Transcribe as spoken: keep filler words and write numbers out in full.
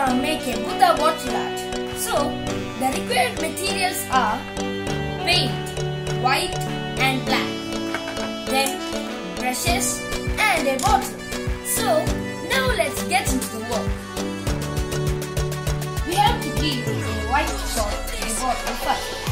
uh, make a Buddha bottle art. So, the required materials are paint, white and black, then brushes and a bottle. So, now let's get into the work. We have to give a white cloth a bottle first.